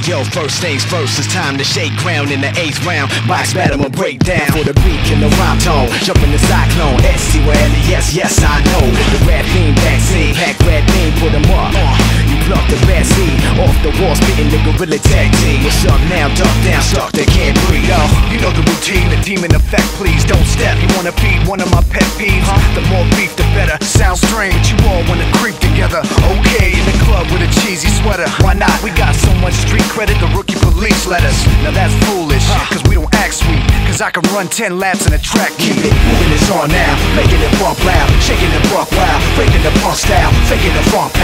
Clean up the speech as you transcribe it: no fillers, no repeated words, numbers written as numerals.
Yo, first things first, it's time to shake ground in the 8th round. Box battle and break down for the beat and the rhyme tone. Jump in the cyclone, S-C-Y-L-E-S, yes I know. The rap theme vaccine, pack rat theme, put them up. You pluck the bad seed off the wall, spitting the gorilla tag team. What's up now, duck down, stuck, they can't breathe. Yo, you know the routine, the demon effect, please don't step. You wanna feed one of my pet peeves? The more beef, the better. Sounds strange, but you all wanna creep together. Okay, in the club with a cheesy sweater. Why not? We got so much street credit, the rookie police let us. Now that's foolish, cause we don't act sweet. Cause I can run 10 laps in a track keep it moving, it's on now. Making it bump loud, shaking the buck wild, breaking the punk style, faking the funk